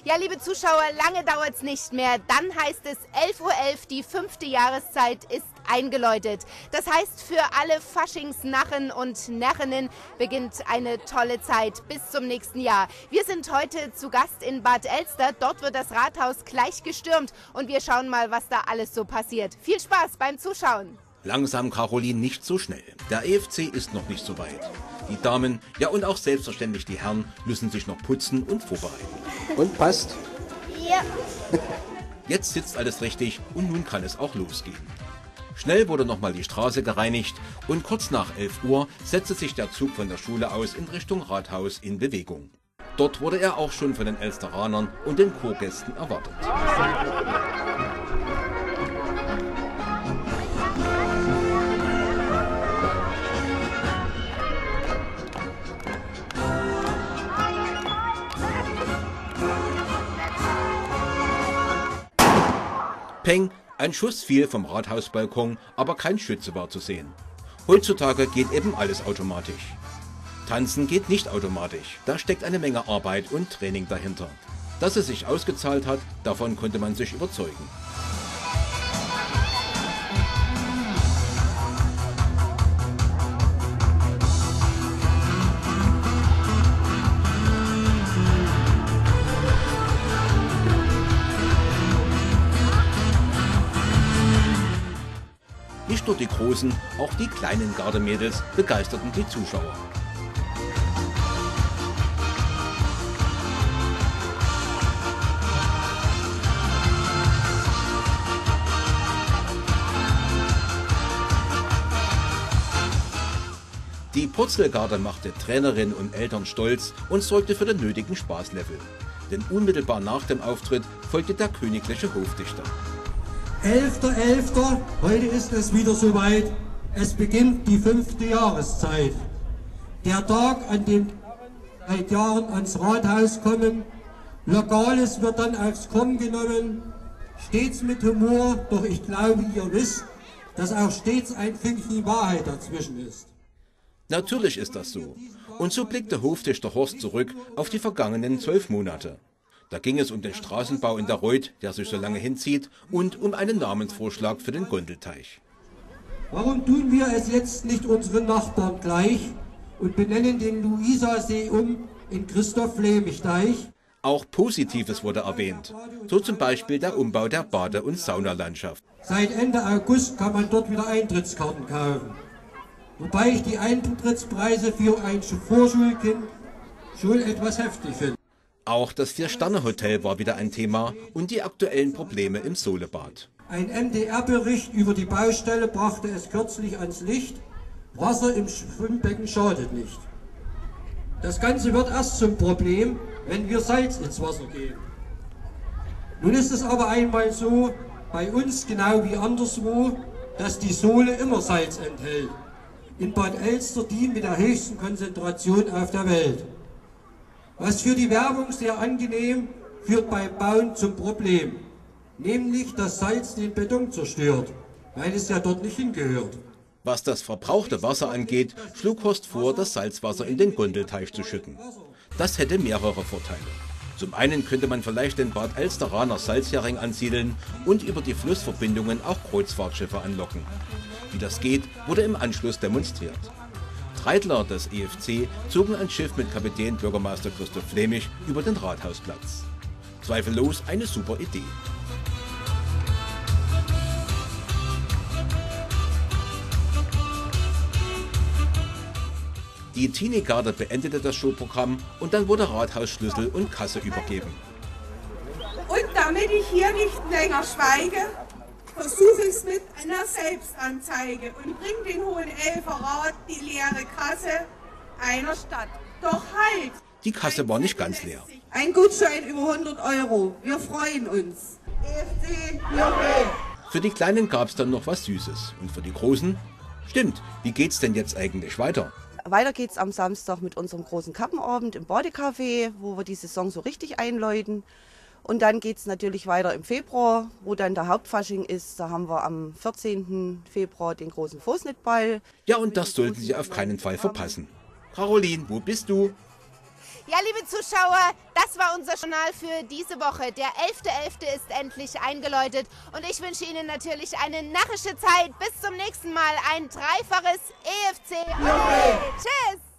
Ja, liebe Zuschauer, lange dauert es nicht mehr. Dann heißt es 11:11 Uhr, die 5. Jahreszeit ist eingeläutet. Das heißt, für alle Faschingsnarren und Närrinnen beginnt eine tolle Zeit bis zum nächsten Jahr. Wir sind heute zu Gast in Bad Elster. Dort wird das Rathaus gleich gestürmt und wir schauen mal, was da alles so passiert. Viel Spaß beim Zuschauen. Langsam, Caroline, nicht so schnell. Der EFC ist noch nicht so weit. Die Damen, ja und auch selbstverständlich die Herren, müssen sich noch putzen und vorbereiten. Und passt? Ja. Jetzt sitzt alles richtig und nun kann es auch losgehen. Schnell wurde nochmal die Straße gereinigt und kurz nach 11 Uhr setzte sich der Zug von der Schule aus in Richtung Rathaus in Bewegung. Dort wurde er auch schon von den Elsteranern und den Chorgästen erwartet. Peng, ein Schuss fiel vom Rathausbalkon, aber kein Schütze war zu sehen. Heutzutage geht eben alles automatisch. Tanzen geht nicht automatisch, da steckt eine Menge Arbeit und Training dahinter. Dass es sich ausgezahlt hat, davon konnte man sich überzeugen. Nicht nur die großen, auch die kleinen Gardemädels begeisterten die Zuschauer. Die Purzelgarde machte Trainerinnen und Eltern stolz und sorgte für den nötigen Spaßlevel. Denn unmittelbar nach dem Auftritt folgte der königliche Hofdichter. 11.11. Heute ist es wieder soweit. Es beginnt die 5. Jahreszeit. Der Tag, an dem seit Jahren ans Rathaus kommen. Lokales wird dann aufs Korn genommen. Stets mit Humor, doch ich glaube, ihr wisst, dass auch stets ein Fünkchen Wahrheit dazwischen ist. Natürlich ist das so. Und so blickte Hofdichter Horst zurück auf die vergangenen 12 Monate. Da ging es um den Straßenbau in der Reuth, der sich so lange hinzieht, und um einen Namensvorschlag für den Gondelteich. Warum tun wir es jetzt nicht unseren Nachbarn gleich und benennen den Luisa-See in Christoph-Flämich-Deich? Auch Positives wurde erwähnt, so zum Beispiel der Umbau der Bade- und Saunalandschaft. Seit Ende August kann man dort wieder Eintrittskarten kaufen. Wobei ich die Eintrittspreise für ein Vorschulkind schon etwas heftig finde. Auch das 4-Sterne-Hotel war wieder ein Thema und die aktuellen Probleme im Solebad. Ein MDR-Bericht über die Baustelle brachte es kürzlich ans Licht. Wasser im Schwimmbecken schadet nicht. Das Ganze wird erst zum Problem, wenn wir Salz ins Wasser geben. Nun ist es aber einmal so, bei uns genau wie anderswo, dass die Sohle immer Salz enthält. In Bad Elster die mit der höchsten Konzentration auf der Welt. Was für die Werbung sehr angenehm, führt beim Bauen zum Problem. Nämlich, dass Salz den Beton zerstört, weil es ja dort nicht hingehört. Was das verbrauchte Wasser angeht, schlug Horst vor, das Salzwasser in den Gondelteich zu schütten. Das hätte mehrere Vorteile. Zum einen könnte man vielleicht den Bad Elsteraner Salzhering ansiedeln und über die Flussverbindungen auch Kreuzfahrtschiffe anlocken. Wie das geht, wurde im Anschluss demonstriert. Treidler des EFC zogen ein Schiff mit Kapitän Bürgermeister Christoph Flämich über den Rathausplatz. Zweifellos eine super Idee. Die Teenie-Garde beendete das Showprogramm und dann wurde Rathausschlüssel und Kasse übergeben. Und damit ich hier nicht länger schweige, versuche ich es mit einer Selbstanzeige und bringe den Hohen Elferrat die leere Kasse einer Stadt. Doch halt! Die Kasse war nicht ganz leer. Ein Gutschein über 100 €. Wir freuen uns. EFC, Juppé! Für die Kleinen gab es dann noch was Süßes. Und für die Großen? Stimmt, wie geht's denn jetzt eigentlich weiter? Weiter geht's am Samstag mit unserem großen Kappenabend im Badecafé, wo wir die Saison so richtig einläuten. Und dann geht es natürlich weiter im Februar, wo dann der Hauptfasching ist. Da haben wir am 14. Februar den großen Vosnettball. Ja, und das sollten Sie auf keinen Fall verpassen. Caroline, wo bist du? Ja, liebe Zuschauer, das war unser Journal für diese Woche. Der 11.11. ist endlich eingeläutet und ich wünsche Ihnen natürlich eine närrische Zeit. Bis zum nächsten Mal. Ein dreifaches EFC. Tschüss!